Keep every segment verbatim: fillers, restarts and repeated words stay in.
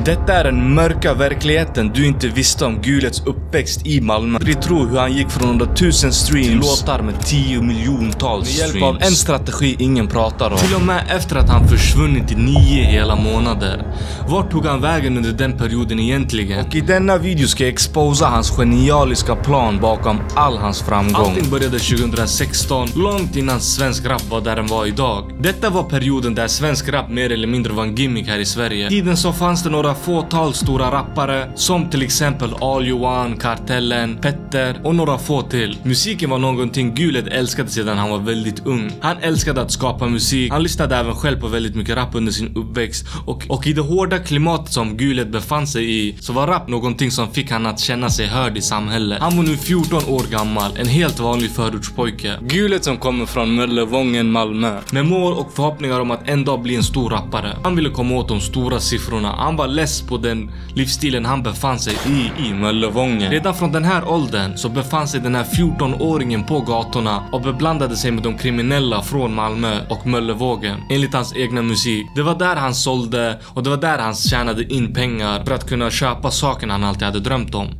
Detta är den mörka verkligheten du inte visste om Gulets uppväxt i Malmö. Du tror hur han gick från hundratusen streams till låtar med tio miljontals streams. Med hjälp av en strategi ingen pratar om. Till och med efter att han försvunnit i nio hela månader. Vart tog han vägen under den perioden egentligen? Och i denna video ska jag exposa hans genialiska plan bakom all hans framgång. Allting började tjugohundrasexton, långt innan svensk rap var där den var idag. Detta var perioden där svensk rap mer eller mindre var en gimmick här i Sverige. I tiden så fanns det några fåtal stora rappare, som till exempel All You Want, Kartellen, Petter och några få till. Musiken var någonting Gulet älskade sedan han var väldigt ung. Han älskade att skapa musik. Han lyssnade även själv på väldigt mycket rap under sin uppväxt. Och, och i det hårda klimatet som Gulet befann sig i, så var rap någonting som fick han att känna sig hörd i samhället. Han var nu fjorton år gammal, en helt vanlig förortspojke. Gulet som kommer från Möllevången, Malmö, med mål och förhoppningar om att en dag bli en stor rappare. Han ville komma åt de stora siffrorna. Han var less på den livsstilen han befann sig i i Möllevången. Redan från den här åldern så befann sig den här fjorton-åringen på gatorna och beblandade sig med de kriminella från Malmö och Möllevågen, enligt hans egna musik. Det var där han sålde och det var där han tjänade in pengar för att kunna köpa saken han alltid hade drömt om.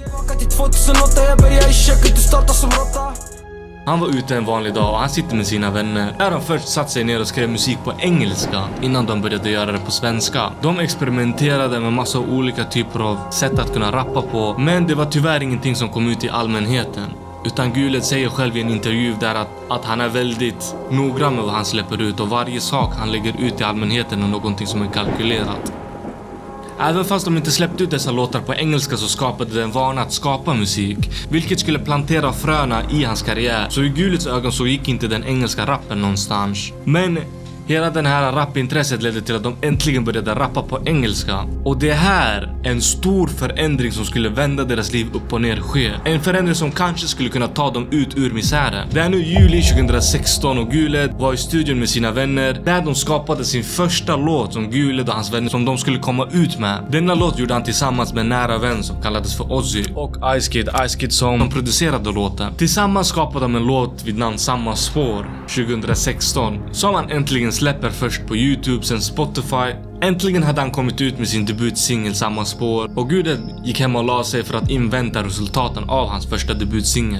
Han var ute en vanlig dag och han sitter med sina vänner. Där de först satt sig ner och skrev musik på engelska innan de började göra det på svenska. De experimenterade med massa olika typer av sätt att kunna rappa på, men det var tyvärr ingenting som kom ut i allmänheten. Utan Gulet säger själv i en intervju där att, att han är väldigt noggrann med vad han släpper ut, och varje sak han lägger ut i allmänheten är någonting som är kalkylerat. Även fast de inte släppte ut dessa låtar på engelska så skapade det en vana att skapa musik, vilket skulle plantera fröna i hans karriär. Så i Gulets ögon så gick inte den engelska rappen någonstans. Men hela den här rapintresset ledde till att de äntligen började rappa på engelska. Och det här är en stor förändring som skulle vända deras liv upp och ner sker. En förändring som kanske skulle kunna ta dem ut ur misären. Det är nu juli tjugohundrasexton och Gulet var i studion med sina vänner, där de skapade sin första låt som Gulet och hans vänner som de skulle komma ut med. Denna låt gjorde han tillsammans med en nära vän som kallades för Ozzy och Ice Kid, Ice Kid som de producerade låten. Tillsammans skapade de en låt vid namn Samma spår tjugohundrasexton, som han äntligen släpper först på YouTube, sen Spotify. Äntligen hade han kommit ut med sin debutsingel Samma spår, och Gulet gick hem och la sig för att invänta resultaten av hans första debutsingel.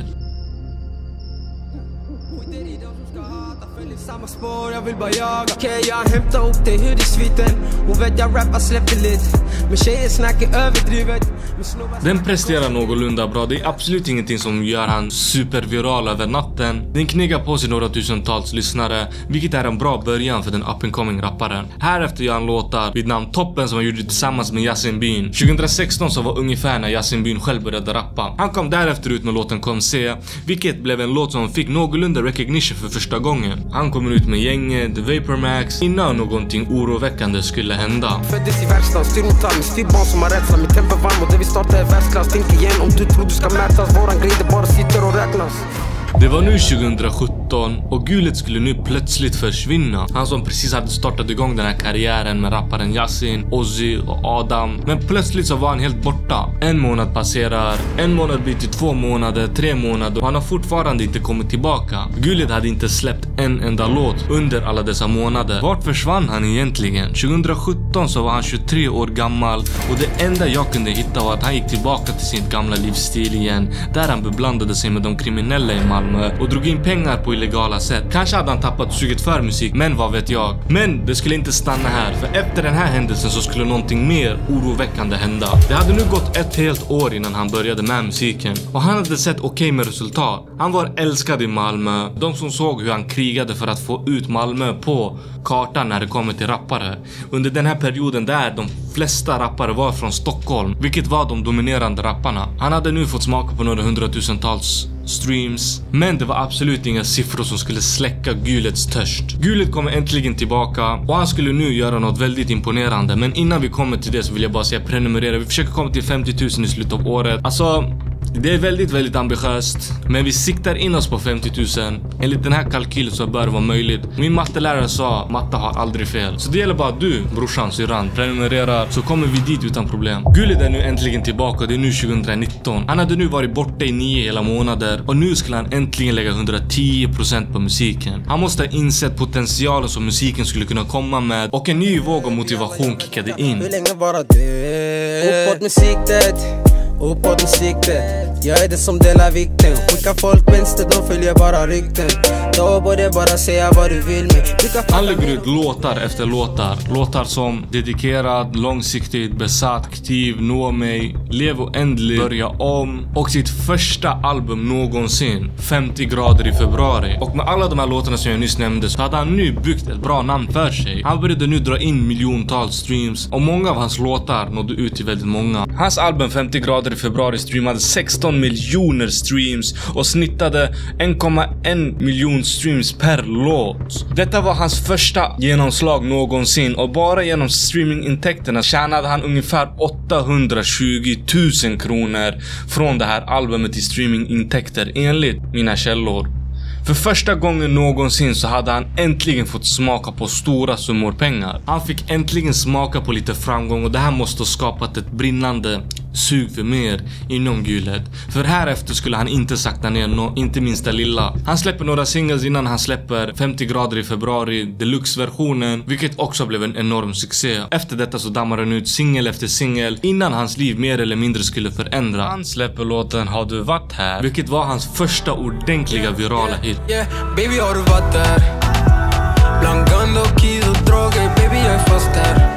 Samma spår, jag vill bara jaga. Okej, jag hämtar upp dig hur i sviten. Hon vet jag rappar släppte lite, men tjejer snackar överdrivet. Den presterar någorlunda bra. Det är absolut ingenting som gör han superviral över natten. Den kniggar på sig några tusentals lyssnare, vilket är en bra början för den up and coming rapparen. Härefter gör han låtar vid namn Toppen som han gjorde tillsammans med Yasin Byn tjugohundrasexton, som var ungefär när Yasin Byn själv började rappa. Han kom därefter ut med låten Kom se, vilket blev en låt som fick någorlunda recognition för första gången. Han kommer ut med gänget, The Vapor Max, innan någonting oroväckande skulle hända. Föddes i verkstaden, styr mot arm, styrbarn som har rädsla. Mitt tempo varm och det vi startar är världsklass. Tänk igen om du tror du ska mätas, våran grej det bara sitter och räknas. Det var nu tjugohundrasjutton och Gulet skulle nu plötsligt försvinna. Han som precis hade startat igång den här karriären med rapparen Yasin, Ozzy och Adam. Men plötsligt så var han helt borta. En månad passerar, en månad blir till två månader, tre månader, och han har fortfarande inte kommit tillbaka. Gulet hade inte släppt en enda låt under alla dessa månader. Vart försvann han egentligen? tjugohundrasjutton så var han tjugotre år gammal, och det enda jag kunde hitta var att han gick tillbaka till sin gamla livsstil igen, där han beblandade sig med de kriminella i Malmö och drog in pengar på illegala sätt. Kanske hade han tappat suget för musik, men vad vet jag. Men det skulle inte stanna här, för efter den här händelsen så skulle någonting mer oroväckande hända. Det hade nu gått ett helt år innan han började med musiken, och han hade sett okej okay med resultat. Han var älskad i Malmö. De som såg hur han krigade för att få ut Malmö på kartan när det kommer till rappare. Under den här perioden där de flesta rappare var från Stockholm, vilket var de dominerande rapparna. Han hade nu fått smaka på några hundratusentals streams, men det var absolut inga siffror som skulle släcka Gulets törst. Gulet kommer äntligen tillbaka och han skulle nu göra något väldigt imponerande. Men innan vi kommer till det så vill jag bara säga prenumerera. Vi försöker komma till femtio tusen i slutet av året. Alltså, Det är väldigt, väldigt ambitiöst. Men vi siktar in oss på femtio tusen. Enligt den här kalkylen så bör det vara möjligt. Min mattelärare sa, matte har aldrig fel. Så det gäller bara att du, brorsan, syrran, prenumererar så kommer vi dit utan problem. Guled är nu äntligen tillbaka, det är nu tjugonitton. Han hade nu varit borta i nio hela månader. Och nu skulle han äntligen lägga hundratio procent på musiken. Han måste ha insett potentialen som musiken skulle kunna komma med. Och en ny våg av motivation kickade in. Hur länge var det? Uppåt med siktet, uppåt med siktet. Jag är det som delar vikten. Skicka folk vänster, de följer bara rykten. Då borde bara säga vad du vill med. Han lägger ut låtar efter låtar. Låtar som Dedikerad, Långsiktigt, Besatt, Aktiv, Nå mig, Lev oändligt, Börja om. Och sitt första album någonsin, femtio grader i februari. Och med alla de här låtarna som jag nyss nämnde så hade han nu byggt ett bra namn för sig. Han började nu dra in miljontals streams. Och många av hans låtar nådde ut till väldigt många. Hans album femtio grader i februari streamade sexton miljoner streams och snittade en komma en miljon streams per låt. Detta var hans första genomslag någonsin och bara genom streamingintäkterna tjänade han ungefär åttahundratjugo tusen kronor från det här albumet i streamingintäkter enligt mina källor. För första gången någonsin så hade han äntligen fått smaka på stora summor pengar. Han fick äntligen smaka på lite framgång och det här måste ha skapat ett brinnande sug för mer inom Guled. För härefter skulle han inte sakta ner, no, inte minsta lilla. Han släpper några singles innan han släpper femtio grader i februari, deluxe-versionen, vilket också blev en enorm succé. Efter detta så dammar han ut singel efter singel innan hans liv mer eller mindre skulle förändra. Han släpper låten Har du varit här, vilket var hans första ordentliga virala hit. Yeah, baby har du varit där? Bland gun och keys och droger, baby jag är fast där.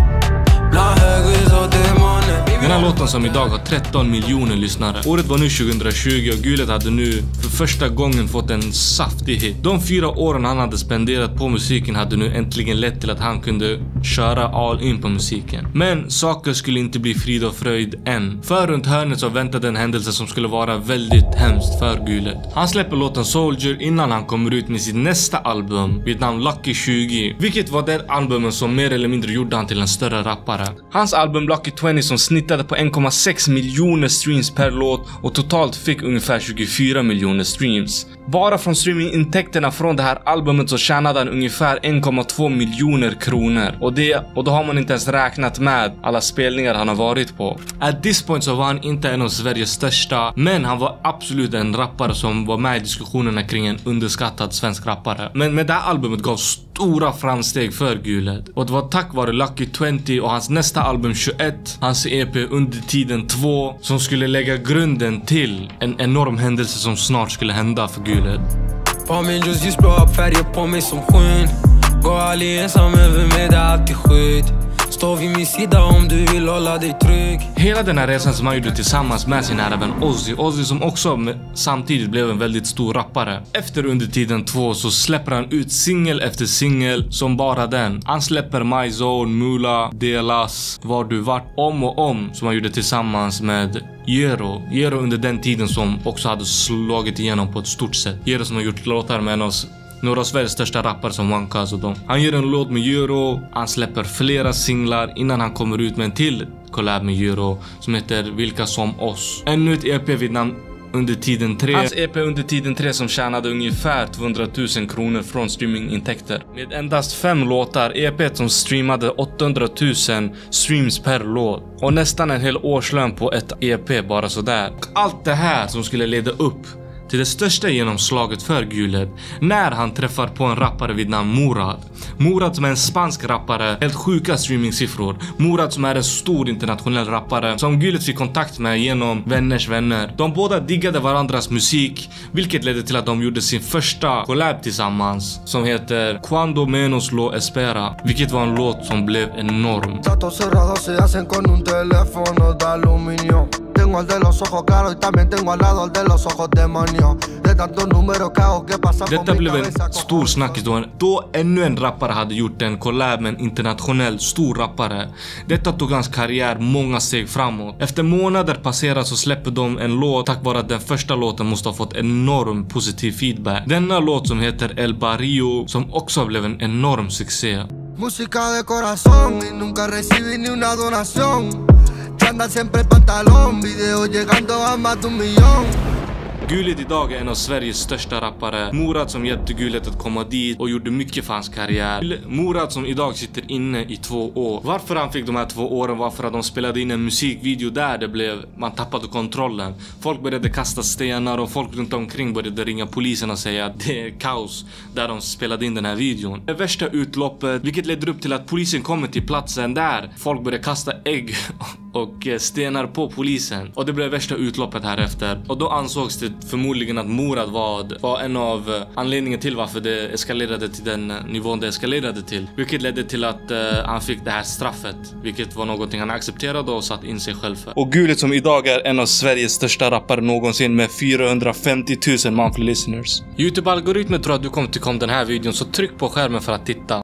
Bland höghus och demoner. Den här låten som idag har tretton miljoner lyssnare. Året var nu tjugohundratjugo och Guled hade nu för första gången fått en saftig hit. De fyra åren han hade spenderat på musiken hade nu äntligen lett till att han kunde köra all in på musiken. Men saker skulle inte bli frid och fröjd än. För runt hörnet så väntade en händelse som skulle vara väldigt hemskt för Guled. Han släpper låten Soldier innan han kommer ut med sitt nästa album vid namn Lucky tjugo. Vilket var den albumen som mer eller mindre gjorde han till en större rappare. Hans album Lucky tjugo som snittade på en komma sex miljoner streams per låt och totalt fick ungefär tjugofyra miljoner streams. Bara från streamingintäkterna från det här albumet så tjänade han ungefär en komma två miljoner kronor. Och, det, och då har man inte ens räknat med alla spelningar han har varit på. At this point så var han inte en av Sveriges största, men han var absolut en rappare som var med i diskussionerna kring en underskattad svensk rappare. Men med det här albumet gav stora framsteg för Guled. Och det var tack vare Lucky tjugo och hans nästa album tjugoett, hans E P Under tiden två, som skulle lägga grunden till en enorm händelse som snart skulle hända för Guled. På min ljus ljusblåa färger på mig som skyn. Går aldrig ensam över mig, det är alltid skydd. Stå vid min sida om du vill hålla dig trygg. Hela den här resan som han gjorde tillsammans med sin nära vän Ozzy. Ozzy som också med, samtidigt blev en väldigt stor rappare. Efter Under tiden två så släpper han ut singel efter singel som bara den. Han släpper My Zone, Mula, Delas, Var du vart, om och om som han gjorde tillsammans med Jero. Jero under den tiden som också hade slagit igenom på ett stort sätt. Jero som har gjort låtar med en av några av Sveriges största rappare som One Cuz och dem. Han gör en låt med Jero. Han släpper flera singlar innan han kommer ut med en till collab med Jero som heter Vilka som oss. Ännu ett E P vid namn Under tiden tre. Hans E P Under tiden tre som tjänade ungefär tvåhundratusen kronor från streamingintäkter. Med endast fem låtar, E P som streamade åttahundratusen streams per låt. Och nästan en hel årslön på ett E P bara sådär. Allt det här som skulle leda upp till det största genomslaget för Guled när han träffar på en rappare vid namn Murad. Murad som är en spansk rappare, helt sjuka streamingsiffror. Murad som är en stor internationell rappare som Guled fick kontakt med genom vänners vänner. De båda diggade varandras musik, vilket ledde till att de gjorde sin första collab tillsammans som heter Cuando menos lo espera, vilket var en låt som blev enorm. Tengo el de los ojos claros y también tengo al lado el de los ojos demonio. De tantos números que hago que pasa. Detta blev en stor snackis då, då ännu en rappare hade gjort en collab med en internationell stor rappare. Detta tog hans karriär många steg framåt. Efter månader passerat så släpper de en låt tack vare att den första låten måste ha fått enorm positiv feedback. Denna låt som heter El Barrio som också blev en enorm succé. Música de corazón y nunca recibí ni una donación. anda siempre en pantalón. Videos llegando a más de un millón. Gulet idag är en av Sveriges största rappare. Morad som hjälpte Gulet att komma dit och gjorde mycket för hans karriär. Morad som idag sitter inne i två år. Varför han fick de här två åren var för att de spelade in en musikvideo där det blev, man tappade kontrollen. Folk började kasta stenar och folk runt omkring började ringa polisen och säga att det är kaos där de spelade in den här videon. Det värsta utloppet, vilket ledde upp till att polisen kommer till platsen där folk började kasta ägg och stenar på polisen. Och det blev värsta utloppet här efter. Och då ansågs det förmodligen att Morad var, var en av anledningen till varför det eskalerade till den nivån det eskalerade till. Vilket ledde till att uh, han fick det här straffet. Vilket var någonting han accepterade och satt in sig själv för. Och Gulet som idag är en av Sveriges största rappare någonsin med fyrahundrafemtio tusen monthly listeners. YouTube-algoritmen tror att du kommer tycka om den här videon, så tryck på skärmen för att titta.